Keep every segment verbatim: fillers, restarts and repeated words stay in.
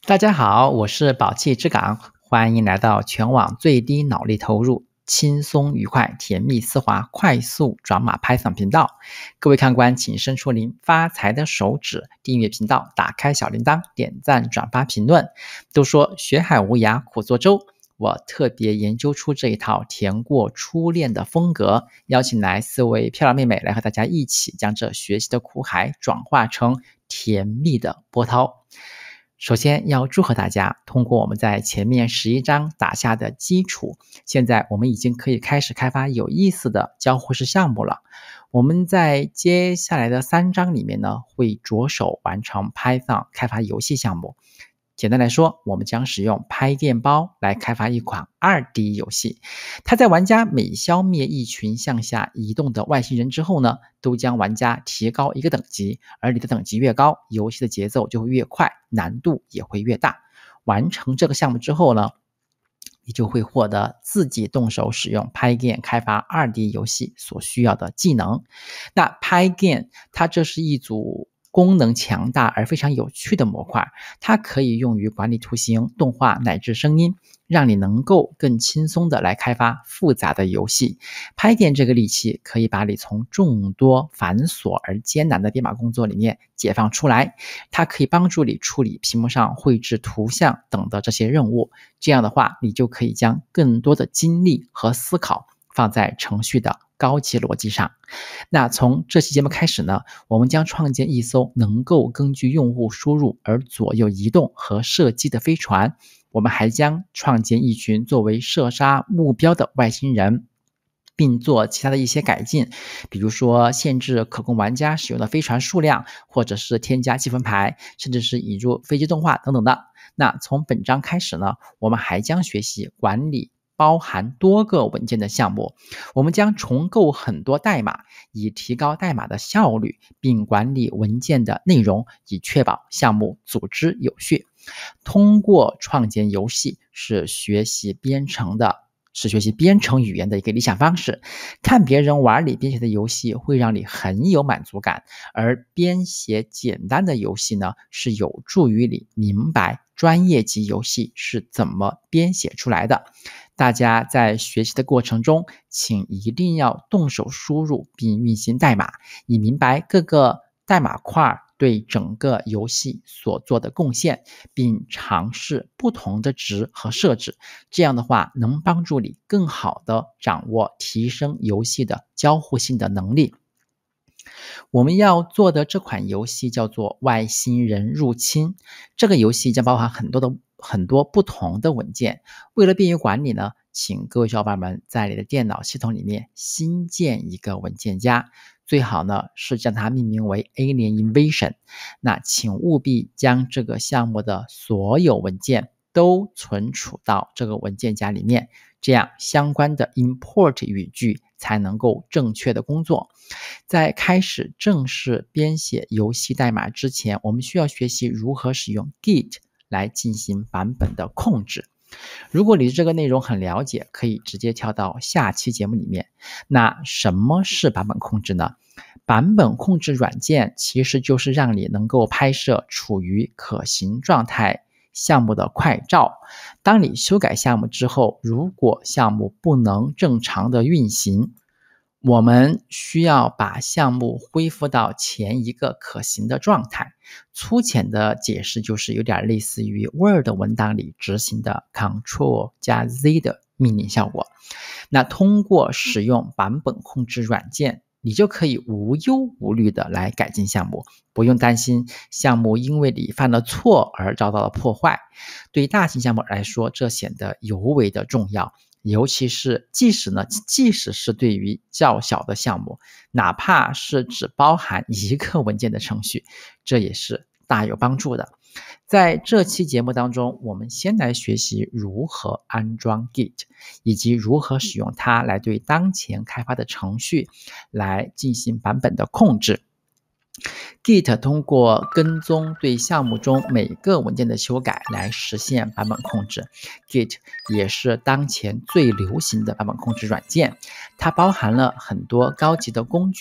大家好，我是宝气之港，欢迎来到全网最低脑力投入、轻松愉快、甜蜜丝滑、快速转码 Python 频道。各位看官，请伸出您发财的手指，订阅频道，打开小铃铛，点赞、转发、评论。都说学海无涯苦作舟，我特别研究出这一套甜过初恋的风格，邀请来四位漂亮妹妹来和大家一起将这学习的苦海转化成甜蜜的波涛。首先要祝贺大家通过我们在前面十一章打下的基础，现在我们已经可以开始开发有意思的交互式项目了。我们在接下来的三章里面呢，会着手完成 Python 开发游戏项目。简单来说，我们将使用 Pygame 包来开发一款 二 D 游戏。它在玩家每消灭一群向下移动的外星人之后呢，都将玩家提高一个等级，而你的等级越高，游戏的节奏就会越快，难度也会越大。完成这个项目之后呢，你就会获得自己动手使用 Pygame 开发 二 D 游戏所需要的技能。那 Pygame 它这是一组功能强大而非常有趣的模块，它可以用于管理图形、动画乃至声音，让你能够更轻松的来开发复杂的游戏。Pygame 这个利器可以把你从众多繁琐而艰难的编码工作里面解放出来，它可以帮助你处理屏幕上绘制图像等的这些任务，这样的话你就可以将更多的精力和思考放在程序的高级逻辑上。那从这期节目开始呢，我们将创建一艘能够根据用户输入而左右移动和射击的飞船。我们还将创建一群作为射杀目标的外星人，并做其他的一些改进，比如说限制可供玩家使用的飞船数量，或者是添加积分牌，甚至是引入飞机动画等等的。那从本章开始呢，我们还将学习管理包含多个文件的项目，我们将重构很多代码，以提高代码的效率，并管理文件的内容，以确保项目组织有序。通过创建游戏是学习编程的是学习编程语言的一个理想方式。看别人玩你编写的游戏会让你很有满足感，而编写简单的游戏呢，是有助于你明白专业级游戏是怎么编写出来的。大家在学习的过程中，请一定要动手输入并运行代码，以明白各个代码块对整个游戏所做的贡献，并尝试不同的值和设置。这样的话，能帮助你更好地掌握提升游戏的交互性的能力。我们要做的这款游戏叫做外星人入侵，这个游戏将包含很多的很多不同的文件。为了便于管理呢，请各位小伙伴们在你的电脑系统里面新建一个文件夹，最好呢是将它命名为 Alien Invasion。 那请务必将这个项目的所有文件都存储到这个文件夹里面，这样相关的 import 语句才能够正确的工作。在开始正式编写游戏代码之前，我们需要学习如何使用 Git 来进行版本的控制。如果你对这个内容很了解，可以直接跳到下期节目里面。那什么是版本控制呢？版本控制软件其实就是让你能够拍摄处于可行状态项目的快照。当你修改项目之后，如果项目不能正常的运行，我们需要把项目恢复到前一个可行的状态。粗浅的解释就是有点类似于 Word 文档里执行的 Ctrl 加 Z 的命令效果。那通过使用版本控制软件，你就可以无忧无虑的来改进项目，不用担心项目因为你犯了错而遭到了破坏。对大型项目来说，这显得尤为的重要。尤其是即使呢，即使是对于较小的项目，哪怕是只包含一个文件的程序，这也是大有帮助的。在这期节目当中，我们先来学习如何安装 Git， 以及如何使用它来对当前开发的程序来进行版本的控制。Git 通过跟踪对项目中每个文件的修改来实现版本控制。Git 也是当前最流行的版本控制软件，它包含了很多高级的工具，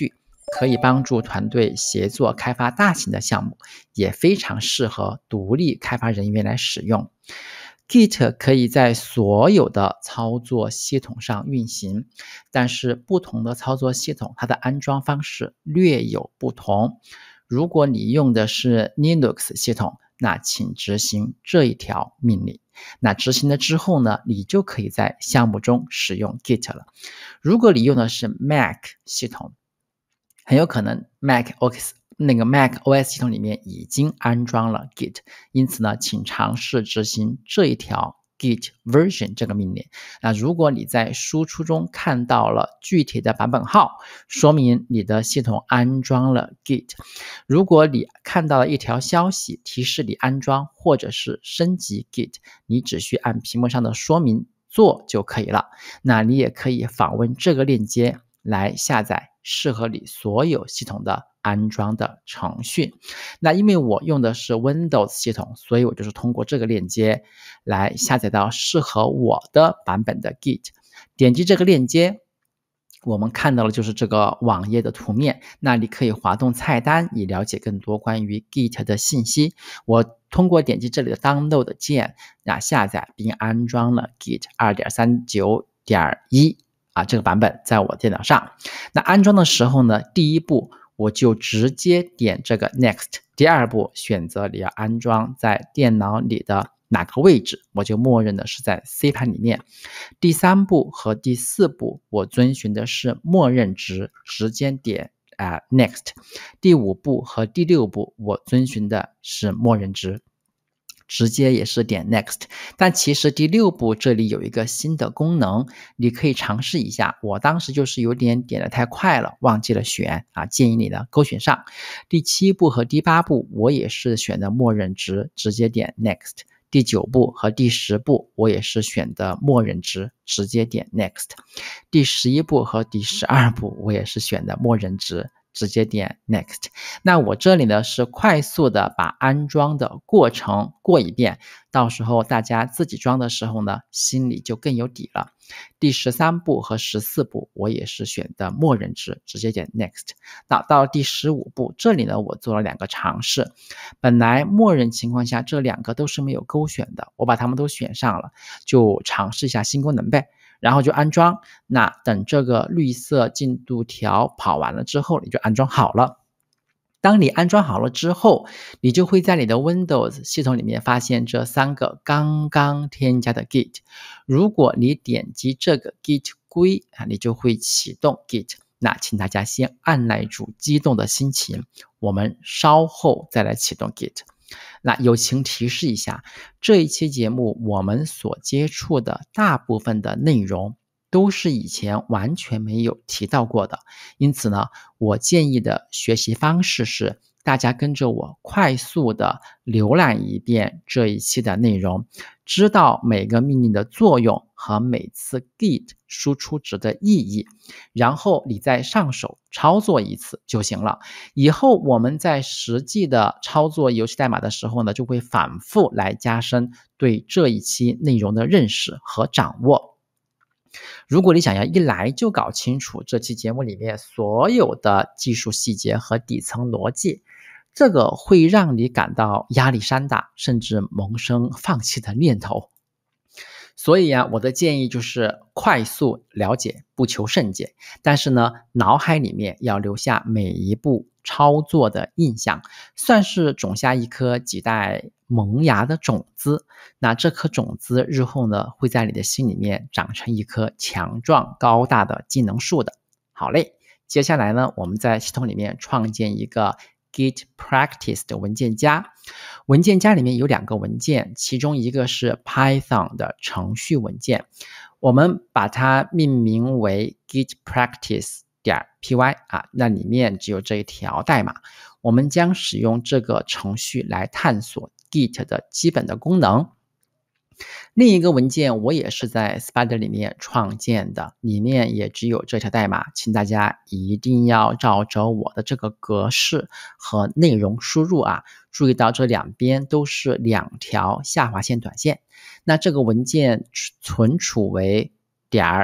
可以帮助团队协作开发大型的项目，也非常适合独立开发人员来使用。Git 可以在所有的操作系统上运行，但是不同的操作系统它的安装方式略有不同。如果你用的是 Linux 系统，那请执行这一条命令。那执行了之后呢，你就可以在项目中使用 Git 了。如果你用的是 Mac 系统，很有可能 Mac O S 那个 Mac O S 系统里面已经安装了 Git， 因此呢，请尝试执行这一条 Git version 这个命令。那如果你在输出中看到了具体的版本号，说明你的系统安装了 Git。如果你看到了一条消息提示你安装或者是升级 Git， 你只需按屏幕上的说明做就可以了。那你也可以访问这个链接来下载适合你所有系统的安装的程序。那因为我用的是 Windows 系统，所以我就是通过这个链接来下载到适合我的版本的 Git。 点击这个链接，我们看到的就是这个网页的图面，那你可以滑动菜单以了解更多关于 Git 的信息。我通过点击这里的 Download 键，那下载并安装了 Git 二点三九点一 啊，这个版本在我电脑上。那安装的时候呢，第一步我就直接点这个 Next， 第二步选择你要安装在电脑里的哪个位置，我就默认的是在 C 盘里面。第三步和第四步我遵循的是默认值，直接点、呃、Next。 第五步和第六步我遵循的是默认值，直接也是点 Next。 但其实第六步这里有一个新的功能，你可以尝试一下。我当时就是有点点的太快了，忘记了选啊，建议你呢勾选上。第七步和第八步我也是选的默认值，直接点 Next。第九步和第十步我也是选的默认值，直接点 Next。 第十一步和第十二步我也是选的默认值，直接点 Next。 那我这里呢是快速的把安装的过程过一遍，到时候大家自己装的时候呢，心里就更有底了。第十三步和十四步我也是选的默认值，直接点 Next。 到到第十五步，这里呢我做了两个尝试。本来默认情况下这两个都是没有勾选的，我把它们都选上了，就尝试一下新功能呗，然后就安装。那等这个绿色进度条跑完了之后，你就安装好了。当你安装好了之后，你就会在你的 Windows 系统里面发现这三个刚刚添加的 Git。 如果你点击这个 Git 归啊，你就会启动 Git。 那请大家先按耐住激动的心情，我们稍后再来启动 Git。 那友情提示一下，这一期节目我们所接触的大部分的内容都是以前完全没有提到过的，因此呢，我建议的学习方式是大家跟着我快速的浏览一遍这一期的内容，知道每个命令的作用和每次 Git 输出值的意义，然后你再上手操作一次就行了。以后我们在实际的操作游戏代码的时候呢，就会反复来加深对这一期内容的认识和掌握。如果你想要一来就搞清楚这期节目里面所有的技术细节和底层逻辑，这个会让你感到压力山大，甚至萌生放弃的念头。所以啊，我的建议就是快速了解，不求甚解，但是呢，脑海里面要留下每一步操作的印象，算是种下一颗亟待萌芽的种子。那这颗种子日后呢，会在你的心里面长成一棵强壮高大的技能树的。好嘞，接下来呢，我们在系统里面创建一个 Git practice 的文件夹。文件夹里面有两个文件，其中一个是 Python 的程序文件，我们把它命名为 git practice 点 py 啊，那里面只有这一条代码。我们将使用这个程序来探索 Git 的基本的功能。另一个文件我也是在 Spider 里面创建的，里面也只有这条代码，请大家一定要照着我的这个格式和内容输入啊，注意到这两边都是两条下划线短线。那这个文件存储为点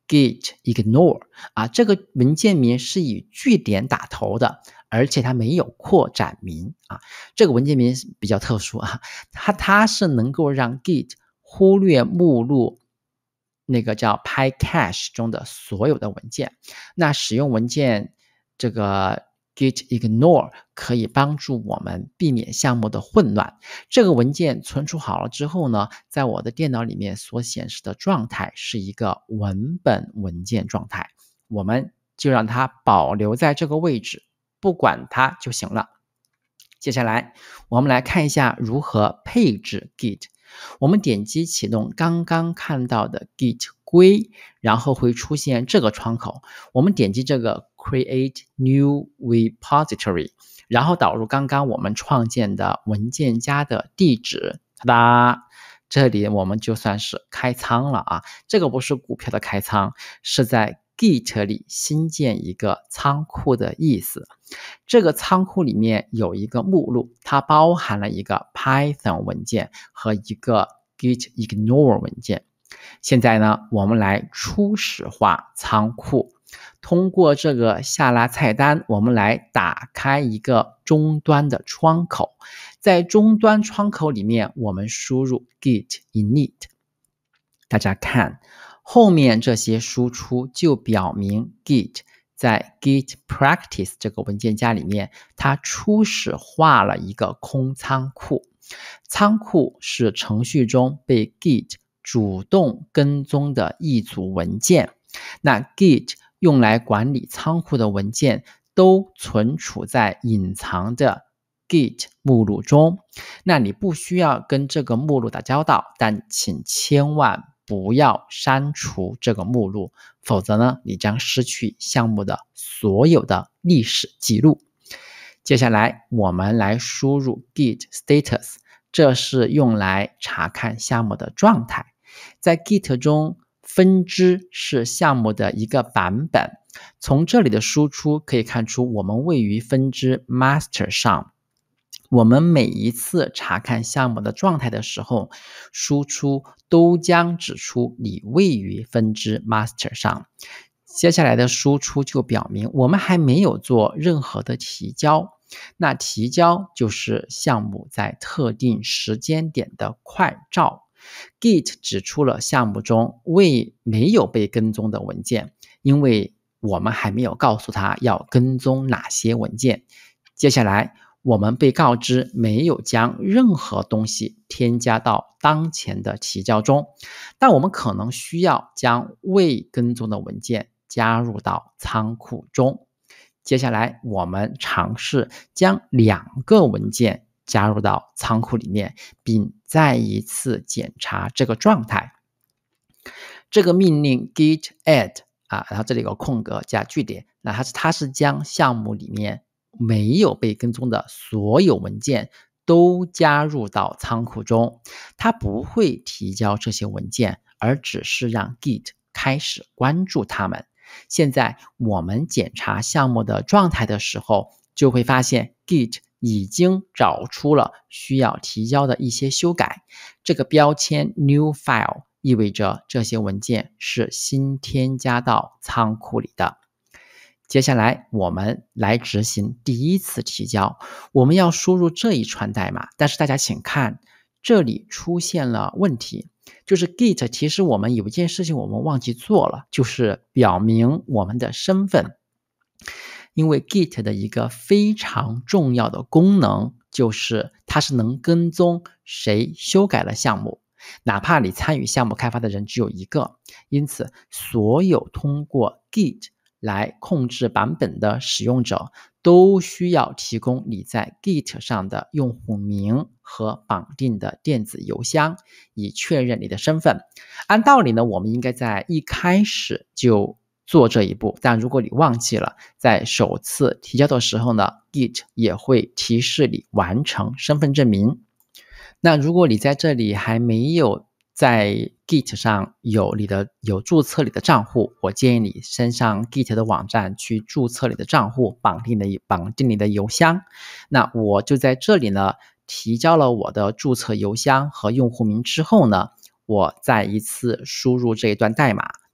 git ignore 啊，这个文件名是以句点打头的，而且它没有扩展名啊。这个文件名比较特殊啊，它它是能够让 git 忽略目录那个叫 Pygame 中的所有的文件。那使用文件这个 git ignore 可以帮助我们避免项目的混乱。这个文件存储好了之后呢，在我的电脑里面所显示的状态是一个文本文件状态，我们就让它保留在这个位置，不管它就行了。接下来我们来看一下如何配置 git。我们点击启动刚刚看到的 git 归，然后会出现这个窗口，我们点击这个 create new repository， 然后导入刚刚我们创建的文件夹的地址，哒哒，这里我们就算是开仓了啊。这个不是股票的开仓，是在 git 里新建一个仓库的意思。这个仓库里面有一个目录，它包含了一个 Python 文件和一个 git ignore 文件。现在呢，我们来初始化仓库。通过这个下拉菜单，我们来打开一个终端的窗口。在终端窗口里面，我们输入 git init。大家看，后面这些输出就表明 git在 git practice 这个文件夹里面，它初始化了一个空仓库。仓库是程序中被 git 主动跟踪的一组文件。那 git 用来管理仓库的文件都存储在隐藏的 git 目录中。那你不需要跟这个目录打交道，但请千万不要删除这个目录，否则呢，你将失去项目的所有的历史记录。接下来我们来输入 git status， 这是用来查看项目的状态。在 git 中，分支是项目的一个版本。从这里的输出可以看出，我们位于分支 master 上。我们每一次查看项目的状态的时候，输出都将指出你位于分支 master 上。接下来的输出就表明我们还没有做任何的提交。那提交就是项目在特定时间点的快照。git 指出了项目中未没有被跟踪的文件，因为我们还没有告诉他要跟踪哪些文件。接下来我们被告知没有将任何东西添加到当前的提交中，但我们可能需要将未跟踪的文件加入到仓库中。接下来我们尝试将两个文件加入到仓库里面，并再一次检查这个状态。这个命令 git add 啊，然后这里有个空格加句点，那它是它是将项目里面没有被跟踪的所有文件都加入到仓库中。它不会提交这些文件，而只是让 git 开始关注它们。现在我们检查项目的状态的时候，就会发现 git 已经找出了需要提交的一些修改。这个标签 new file 意味着这些文件是新添加到仓库里的。接下来我们来执行第一次提交，我们要输入这一串代码，但是大家请看，这里出现了问题，就是 git 提示我们有一件事情我们忘记做了，就是表明我们的身份。因为 git 的一个非常重要的功能就是它是能跟踪谁修改了项目，哪怕你参与项目开发的人只有一个。因此所有通过 git 来控制版本的使用者都需要提供你在 git 上的用户名和绑定的电子邮箱，以确认你的身份。按道理呢，我们应该在一开始就做这一步，但如果你忘记了，在首次提交的时候呢 git 也会提示你完成身份证明。那如果你在这里还没有在 git 上有你的有注册你的账户，我建议你先上 git 的网站去注册你的账户，绑定的绑定你的邮箱。那我就在这里呢提交了我的注册邮箱和用户名之后呢，我再一次输入这一段代码，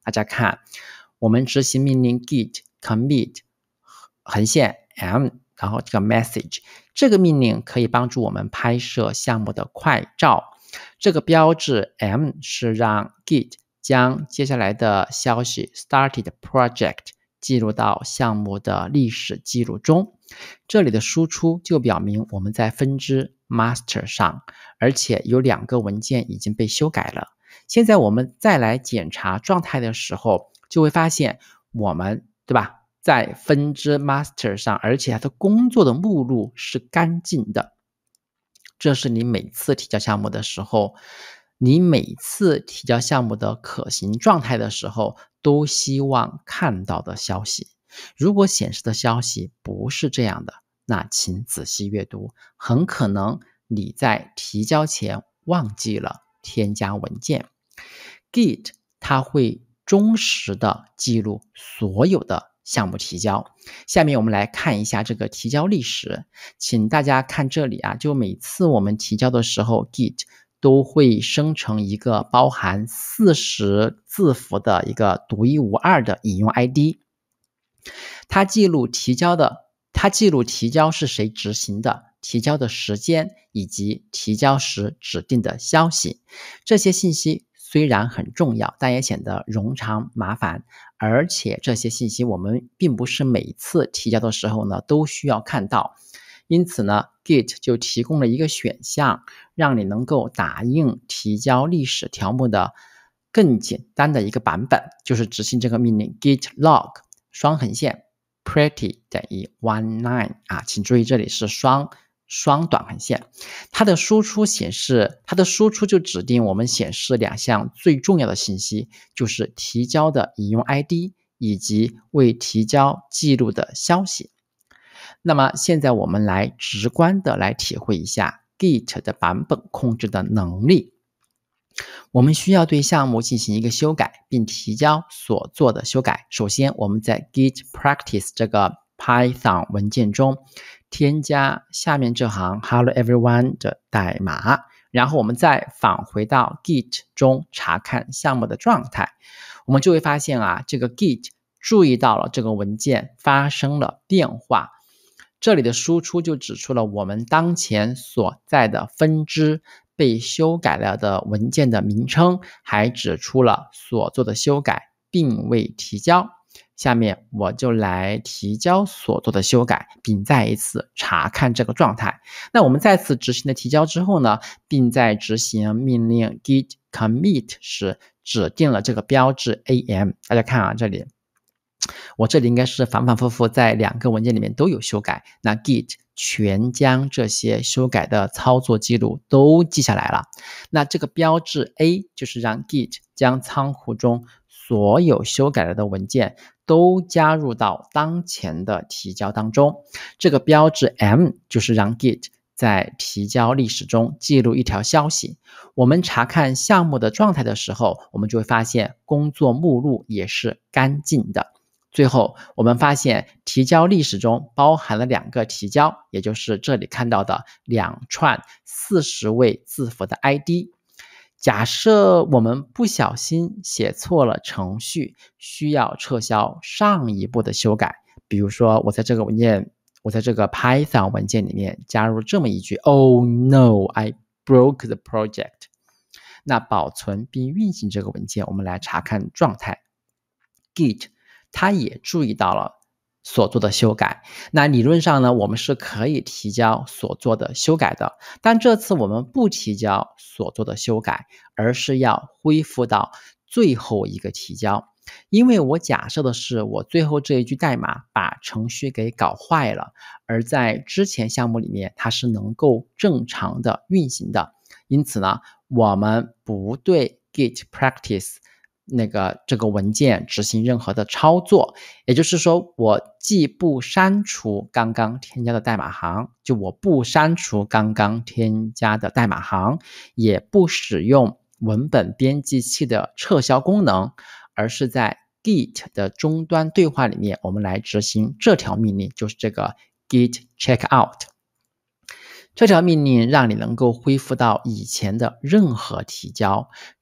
大家看，我们执行命令 git commit 横线 m， 然后这个 message， 这个命令可以帮助我们拍摄项目的快照。这个标志 m 是让 git 将接下来的消息 started project 记录到项目的历史记录中。这里的输出就表明我们在分支 master 上，而且有两个文件已经被修改了。现在我们再来检查状态的时候，就会发现我们，对吧，在分支 master 上，而且它的工作的目录是干净的。这是你每次提交项目的时候，你每次提交项目的可行状态的时候，都希望看到的消息。如果显示的消息不是这样的，那请仔细阅读，很可能你在提交前忘记了添加文件。Git 它会忠实的记录所有的项目提交。下面我们来看一下这个提交历史，请大家看这里啊，就每次我们提交的时候 Git 都会生成一个包含四十字符的一个独一无二的引用 I D， 它记录提交的，它记录提交是谁执行的，提交的时间以及提交时指定的消息。这些信息虽然很重要，但也显得冗长麻烦，而且这些信息我们并不是每次提交的时候呢都需要看到。因此呢 Git 就提供了一个选项，让你能够打印提交历史条目的更简单的一个版本，就是执行这个命令 git log 双横线 pretty 等于十九啊，请注意这里是双双短横线。它的输出显示，它的输出就指定我们显示两项最重要的信息，就是提交的引用 I D 以及未提交记录的消息。那么现在我们来直观的来体会一下 Git 的版本控制的能力。我们需要对项目进行一个修改，并提交所做的修改。首先我们在 git practice 这个 Python 文件中添加下面这行 hello everyone 的代码，然后我们再返回到 Git 中查看项目的状态。我们就会发现啊，这个 Git 注意到了这个文件发生了变化。这里的输出就指出了我们当前所在的分支被修改了的文件的名称，还指出了所做的修改并未提交。下面我就来提交所做的修改，并再一次查看这个状态。那我们再次执行的提交之后呢，并在执行命令 git commit 时指定了这个标志 am。 大家看啊，这里我这里应该是反反复复在两个文件里面都有修改，那 Git 全将这些修改的操作记录都记下来了。那这个标志 A 就是让 Git 将仓库中所有修改了的文件都加入到当前的提交当中。这个标志 M 就是让 Git 在提交历史中记录一条消息。我们查看项目的状态的时候，我们就会发现工作目录也是干净的。最后我们发现提交历史中包含了两个提交，也就是这里看到的两串四十位字符的 I D。 假设我们不小心写错了程序，需要撤销上一步的修改，比如说我在这个文件我在这个 Python 文件里面加入这么一句 Oh no, I broke the project。 那保存并运行这个文件，我们来查看状态。 Git它也注意到了所做的修改。那理论上呢，我们是可以提交所做的修改的，但这次我们不提交所做的修改，而是要恢复到最后一个提交。因为我假设的是我最后这一句代码把程序给搞坏了，而在之前项目里面它是能够正常的运行的。因此呢，我们不对 git practice那个这个文件执行任何的操作，也就是说我既不删除刚刚添加的代码行，就我不删除刚刚添加的代码行，也不使用文本编辑器的撤销功能，而是在 Git 的终端对话里面我们来执行这条命令，就是这个 git checkout。这条命令让你能够恢复到以前的任何提交，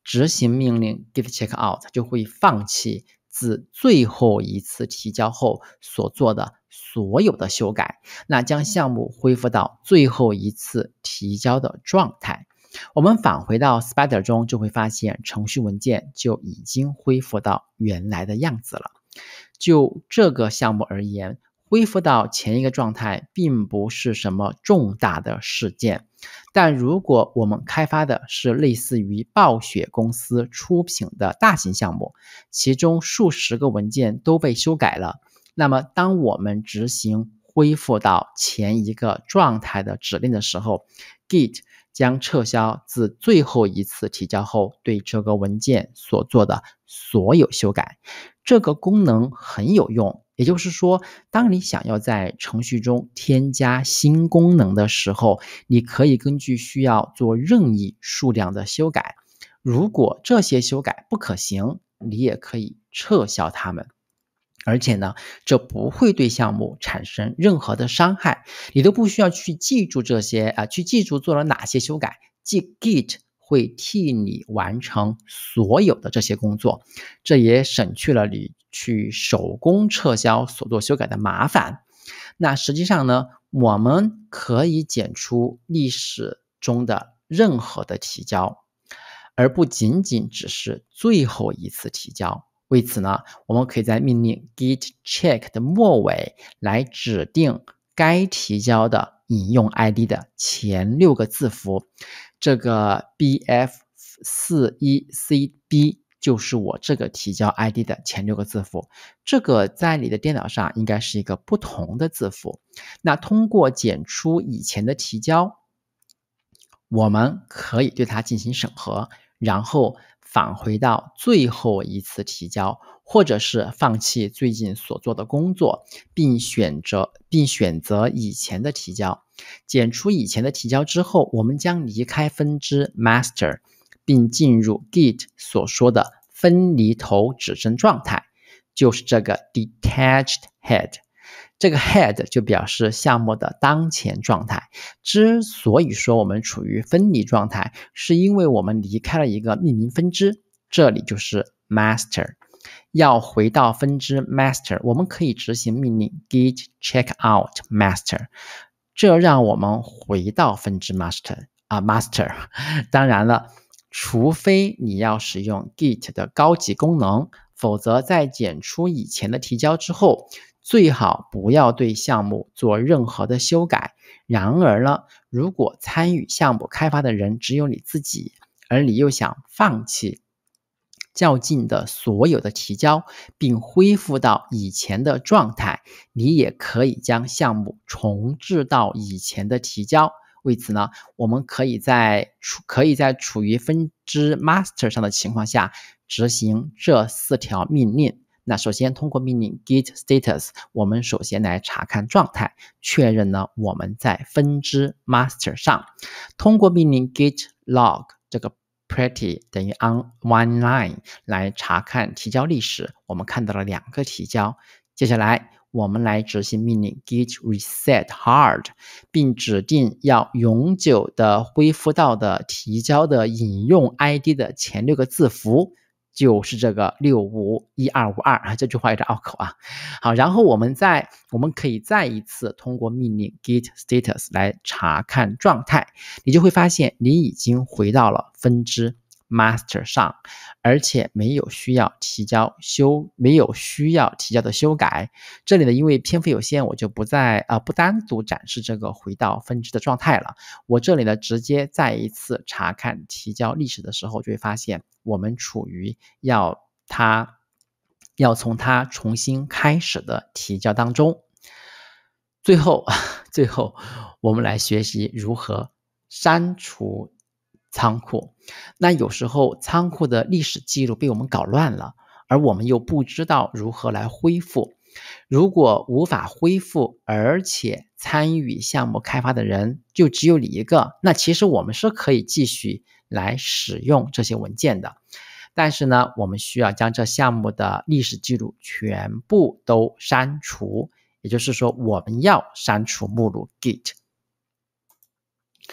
执行命令 git checkout 就会放弃自最后一次提交后所做的所有的修改，那将项目恢复到最后一次提交的状态。我们返回到 Spider 中，就会发现程序文件就已经恢复到原来的样子了。就这个项目而言，恢复到前一个状态并不是什么重大的事件，但如果我们开发的是类似于暴雪公司出品的大型项目，其中数十个文件都被修改了，那么当我们执行恢复到前一个状态的指令的时候， Git 将撤销自最后一次提交后对这个文件所做的所有修改。这个功能很有用，也就是说，当你想要在程序中添加新功能的时候，你可以根据需要做任意数量的修改。如果这些修改不可行，你也可以撤销它们。而且呢，这不会对项目产生任何的伤害，你都不需要去记住这些啊、呃，去记住做了哪些修改，即 Git 会替你完成所有的这些工作，这也省去了你去手工撤销所做修改的麻烦。那实际上呢，我们可以检出历史中的任何的提交，而不仅仅只是最后一次提交。为此呢，我们可以在命令 git check 的末尾来指定该提交的引用 I D 的前六个字符。这个 B F 四一 C B 就是我这个提交 I D 的前六个字符。这个在你的电脑上应该是一个不同的字符。那通过检出以前的提交，我们可以对它进行审核，然后返回到最后一次提交，或者是放弃最近所做的工作，并选择并选择以前的提交。检出以前的提交之后，我们将离开分支 master， 并进入 Git 所说的分离头指针状态，就是这个 detached head。这个 head 就表示项目的当前状态。之所以说我们处于分离状态，是因为我们离开了一个命名分支，这里就是 master。要回到分支 master， 我们可以执行命令 git checkout master， 这让我们回到分支 master 啊 master。当然了，除非你要使用 Git 的高级功能，否则在检出以前的提交之后，最好不要对项目做任何的修改。然而呢，如果参与项目开发的人只有你自己，而你又想放弃较近的所有的提交，并恢复到以前的状态，你也可以将项目重置到以前的提交。为此呢，我们可以在可以在处于分支 master 上的情况下执行这四条命令。那首先通过命令 git status， 我们首先来查看状态，确认呢我们在分支 master 上。通过命令 git log 这个 pretty 等于 on one line 来查看提交历史，我们看到了两个提交。接下来我们来执行命令 git reset hard， 并指定要永久的恢复到的提交的引用 I D 的前六个字符，就是这个六五一二五二，这句话有点拗口啊。好，然后我们再我们可以再一次通过命令 git status 来查看状态，你就会发现你已经回到了分支 master 上，而且没有需要提交修没有需要提交的修改。这里呢，因为篇幅有限，我就不再啊、呃、不单独展示这个回到分支的状态了。我这里呢，直接再一次查看提交历史的时候，就会发现我们处于要它要从它重新开始的提交当中。最后，最后我们来学习如何删除仓库。那有时候仓库的历史记录被我们搞乱了，而我们又不知道如何来恢复。如果无法恢复，而且参与项目开发的人就只有你一个，那其实我们是可以继续来使用这些文件的。但是呢，我们需要将这项目的历史记录全部都删除，也就是说我们要删除目录 Git。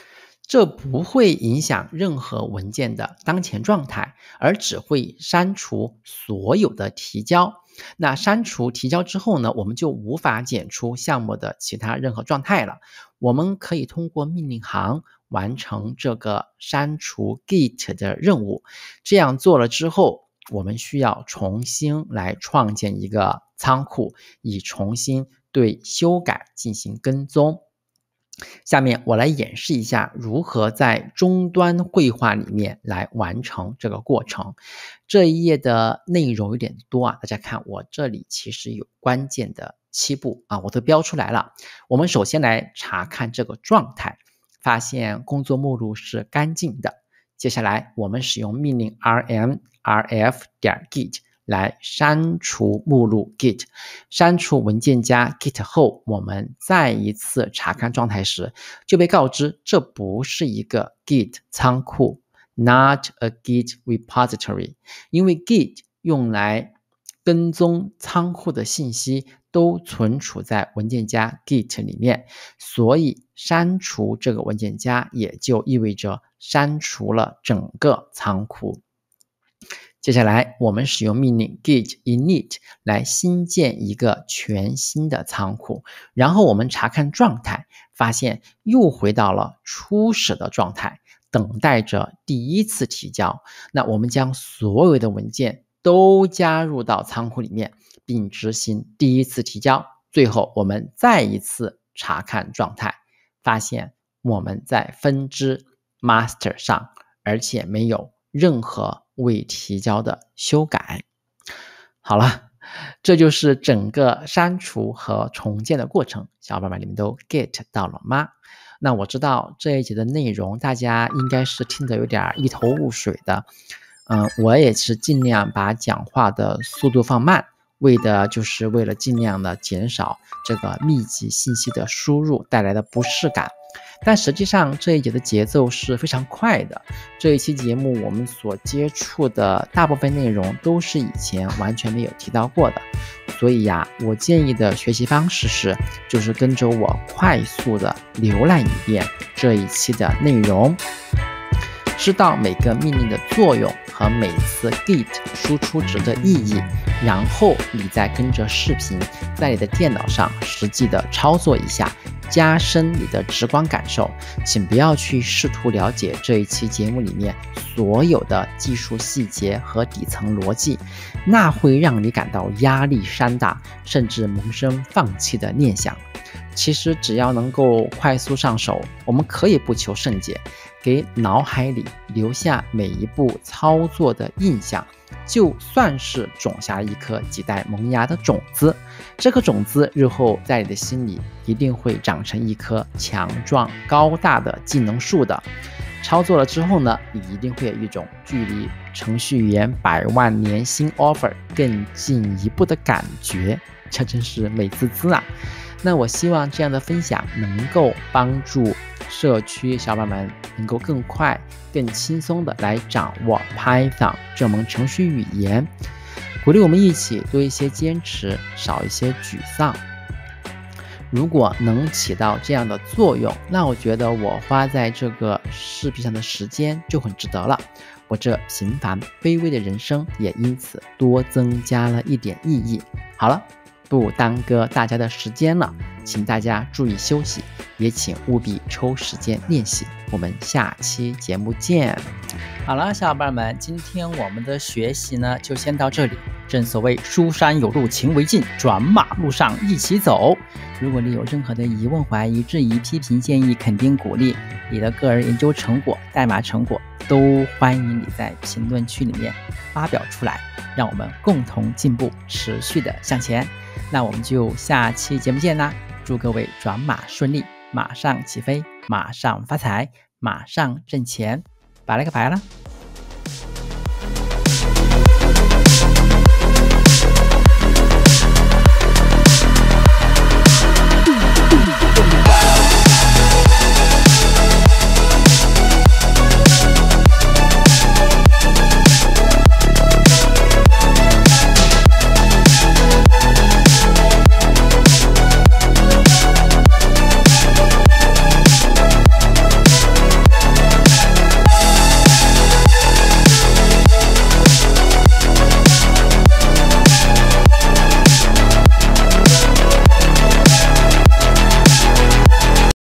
这不会影响任何文件的当前状态，而只会删除所有的提交。那删除提交之后呢，我们就无法检出项目的其他任何状态了。我们可以通过命令行完成这个删除 git 的任务。这样做了之后，我们需要重新来创建一个仓库，以重新对修改进行跟踪。下面我来演示一下如何在终端绘画里面来完成这个过程。这一页的内容有点多啊，大家看我这里其实有关键的七步啊，我都标出来了。我们首先来查看这个状态，发现工作目录是干净的。接下来我们使用命令 rm rf 点 git来删除目录 git， 删除文件夹 git 后，我们再一次查看状态时，就被告知这不是一个 git 仓库 ，not a git repository， 因为 git 用来跟踪仓库的信息都存储在文件夹 git 里面，所以删除这个文件夹也就意味着删除了整个仓库。接下来我们使用命令 git init 来新建一个全新的仓库，然后我们查看状态，发现又回到了初始的状态，等待着第一次提交。那我们将所有的文件都加入到仓库里面，并执行第一次提交。最后我们再一次查看状态，发现我们在分支 master 上，而且没有任何未提交的修改。好了，这就是整个删除和重建的过程，小伙伴们你们都 get 到了吗？那我知道这一节的内容大家应该是听得有点一头雾水的，嗯，我也是尽量把讲话的速度放慢，为的就是为了尽量的减少这个密集信息的输入带来的不适感。但实际上这一节的节奏是非常快的，这一期节目我们所接触的大部分内容都是以前完全没有提到过的，所以呀，我建议的学习方式是，就是跟着我快速的浏览一遍这一期的内容，知道每个命令的作用和每次 git 输出值的意义，然后你再跟着视频在你的电脑上实际的操作一下，加深你的直观感受。请不要去试图了解这一期节目里面所有的技术细节和底层逻辑，那会让你感到压力山大，甚至萌生放弃的念想。其实只要能够快速上手，我们可以不求甚解，给脑海里留下每一步操作的印象，就算是种下一颗亟待萌芽的种子。这颗种子日后在你的心里一定会长成一棵强壮高大的技能树的。操作了之后呢，你一定会有一种距离程序员百万年薪 offer 更进一步的感觉，这真是美滋滋啊！那我希望这样的分享能够帮助社区小伙伴们能够更快更轻松的来掌握 Python 这门程序语言，鼓励我们一起多一些坚持，少一些沮丧。如果能起到这样的作用，那我觉得我花在这个视频上的时间就很值得了，我这平凡卑微的人生也因此多增加了一点意义。好了，不耽搁大家的时间了，请大家注意休息，也请务必抽时间练习。我们下期节目见。好了，小伙伴们，今天我们的学习呢就先到这里。正所谓书山有路勤为径，转马路上一起走。如果你有任何的疑问、怀疑、质疑、批评、建议、肯定、鼓励，你的个人研究成果、代码成果，都欢迎你在评论区里面发表出来，让我们共同进步，持续的向前。那我们就下期节目见啦！祝各位转码顺利，马上起飞，马上发财，马上挣钱，拜了个拜了。